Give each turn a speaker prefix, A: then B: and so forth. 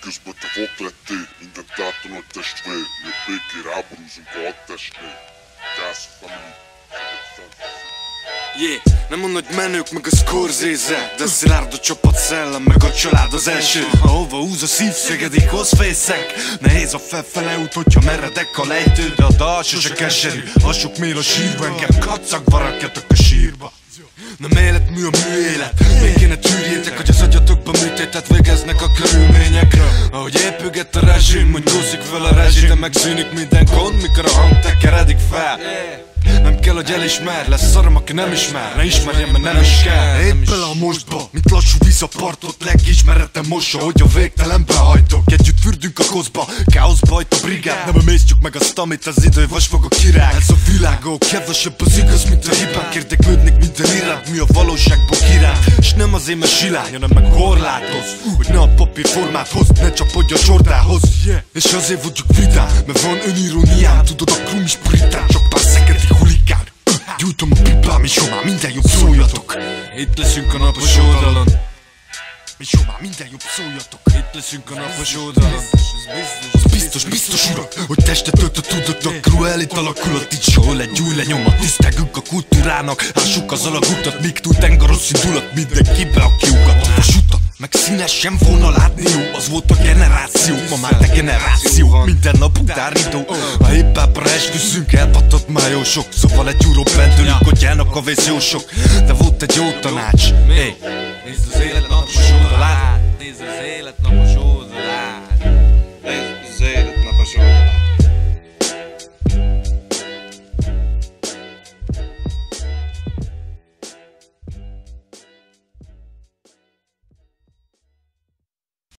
A: Miközben te vak lettél, mindent át a nagy testvér. Mi a békére háborúzunk a hadtestnél. Gáz, family,
B: Yeah, nem mondod, hogy menők meg a Scorsese, de szilárd a csapatszellem meg a család az első. Ahova húz a szívszögedékhoz fészek. Nehéz a felfele út, hogyha meredek a lejtő, de a dal sose keserű. A sok mél a sírba, engem kacagva rakjatok a sírba. Nem életmű a műélet, még kéne tűrjétek, hogy az agyatokba műtétet végeznek a körülményekre. Ahogy épüget a rezsim, mondózik fel a rezsim, de megszűnik minden gond, mikor a hang tekeredik fel. Nem kell, hogy elismer, lesz szarom, aki nem ismer. Ne ismerjem, mert nem is kell. Épp bele a mostba, mint lassú vízapartot, legismeretem mossa, hogy a végtelenbe hajtok. Együtt fürdünk a koszba, káoszba hajt a brigád. Nem emésztjük meg azt, amit az idő vasfog a király. Ez a világok, kevesebb az igaz, mint a hibák. Érdeklődnék minden iránt, mi a valóságból király. S nem azért, mert silány, hanem meg korlátoz, hogy ne a papír formát hoz, ne csapodj a csordához. És azért vagyok vidám, mert van öniróniám. Tudod, a krumis puritán, csak pár szeketi hulikán. Gyújtom a pipám, és már minden jobb szóljatok. Itt leszünk a napos oldalon. És már minden jobb szóljatok. Itt leszünk a napos oldalon. Biztos urak, hogy testet ölt a tudatnak. Cruelit alakulat, itt sehol egy új lenyomat. Tisztelgünk a kultúrának, ássuk az alagutat. Míg túl tenger rossz indulat mindenkibe, aki ugat a vasutat. Meg színesen volna látni jó, az volt a generáció. Ma már degeneráció, minden nap utáridó. A hip-hopra esküszünk, elpatott már jó sok. Szóval egy euró pendülünk, hogy elnak a vész jó sok. De volt egy jó tanács. Nézd az élet napos oldalát. Nézd az élet napos oldalát.